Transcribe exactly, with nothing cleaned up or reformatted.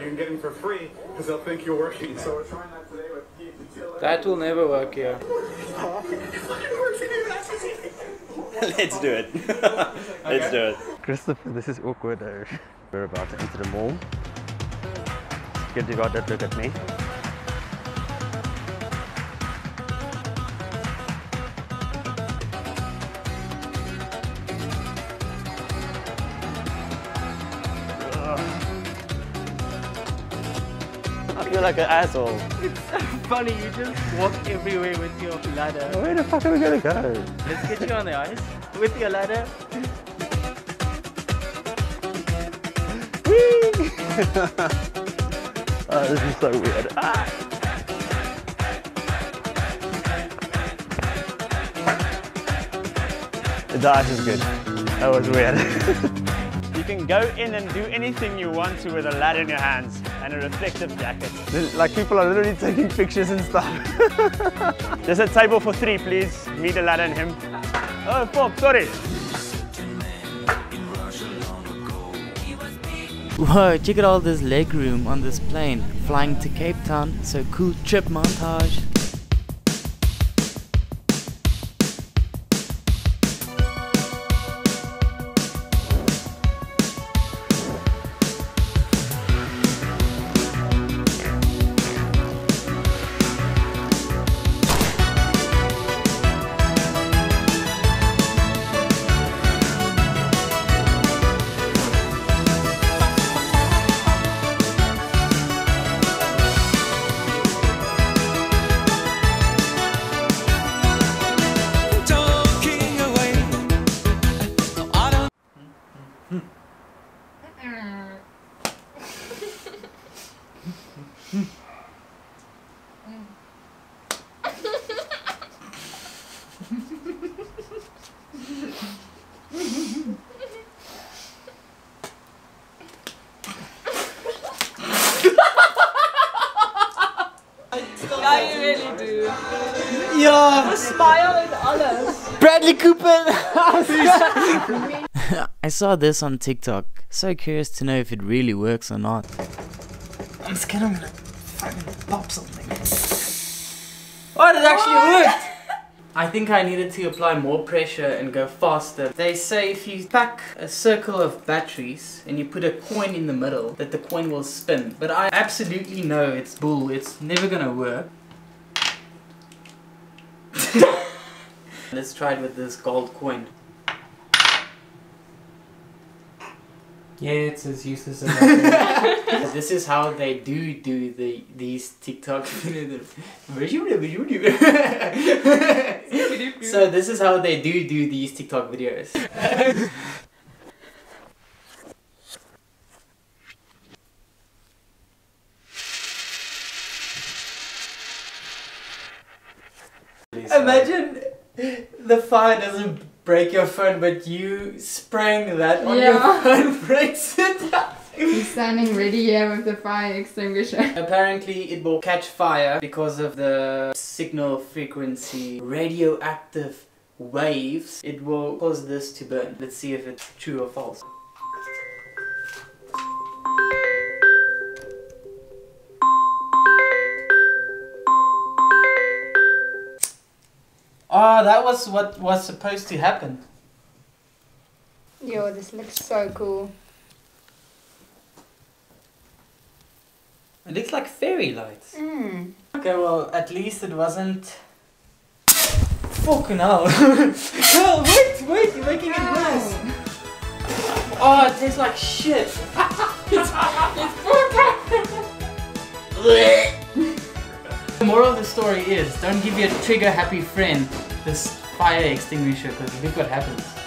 you can get in for free because they'll think you're working. So we're trying that today with Keith and Taylor. That will never work here. Let's do it. Let's Okay. do it. Christopher, this is awkward though. We're about to enter the mall. Good you got that look at me. I feel like an asshole. It's so funny, you just walk everywhere with your ladder. Where the fuck are we gonna go? Let's get you on the ice with your ladder. Oh, this is so weird. Ah. The ice is good. That was weird. You can go in and do anything you want to with a ladder in your hands and a reflective jacket. Like people are literally taking pictures and stuff. There's a table for three, please. Me, the ladder, and him. Oh, fuck, sorry. Whoa, check out all this leg room on this plane. Flying to Cape Town, so cool trip montage. Ja, you really do. Yeah! Smile and alles. Bradley Cooper! I saw this on TikTok. So curious to know if it really works or not. I'm scared I'm gonna fucking pop something. Oh, it actually worked! I think I needed to apply more pressure and go faster. They say if you pack a circle of batteries and you put a coin in the middle, that the coin will spin. But I absolutely know it's bull. It's never gonna work. Let's try it with this gold coin. Yeah, it's as useless as that. This is how they do do the these TikTok videos. So this is how they do do these TikTok videos. Imagine the fire doesn't break your phone, but you spraying that on Yeah. your phone breaks it. He's standing ready here with the fire extinguisher. Apparently it will catch fire because of the signal frequency radioactive waves. It will cause this to burn. Let's see if it's true or false. Oh, that was what was supposed to happen. Yo, this looks so cool. It looks like fairy lights. Mm. Okay, well, at least it wasn't... Fucking hell. No, wait, wait, you're making it worse. Oh, it tastes like shit. it's, it's The moral of the story is, don't give your trigger happy friend this fire extinguisher, because look what happens.